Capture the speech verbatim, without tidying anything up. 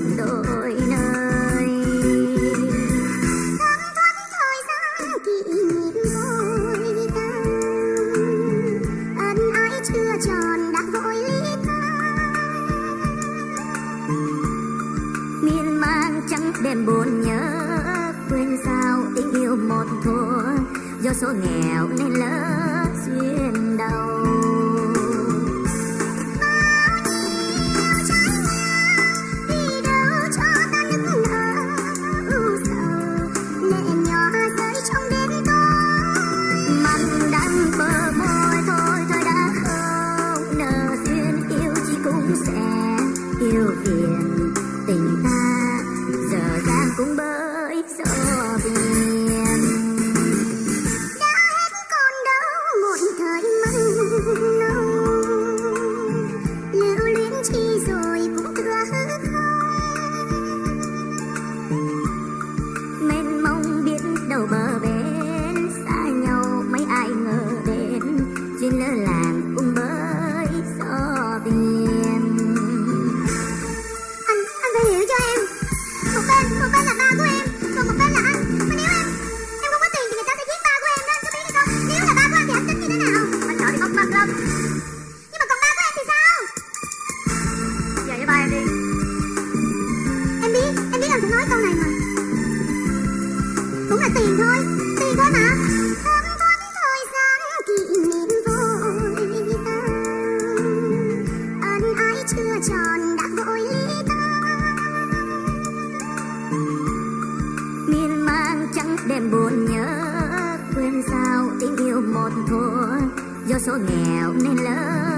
đôi nơi. Thấm thoát thời gian kỷ niệm vội tan, ân ái chưa tròn đã vội ly tan. Miên man trắng đêm buồn nhớ, quên sao tình yêu một thuở, do số nghèo nên lỡ duyên đầu. Yêu phiền tình ta giờ giang cũng bởi gió biển. Đã hết còn đâu một thời măng nồng, lưu luyến chi rồi cũng thừa không. Mênh mông biết đâu bờ bên, xa nhau mấy ai ngờ đến, duyên lỡ làng cũng bởi gió biển. Một bên là ba của em, còn một bên là anh. Mà nếu em em không có tiền thì người ta sẽ giết ba của em đó, anh có biết hay không? Nếu là ba của anh thì anh tính như thế nào? Anh sợ thì bóc mặt lắm. Nhưng mà còn ba của em thì sao? Về với ba em đi. Em biết, em biết anh sẽ nói câu này mà. Cũng là tiền thôi, tiền thôi mà. Thấm thoát thời gian kỷ niệm vội tan, ân ái chưa tròn đã vội ly tan. Miên man trắng đêm buồn nhớ, quên sao tình yêu một thuở, do số nghèo nên lỡ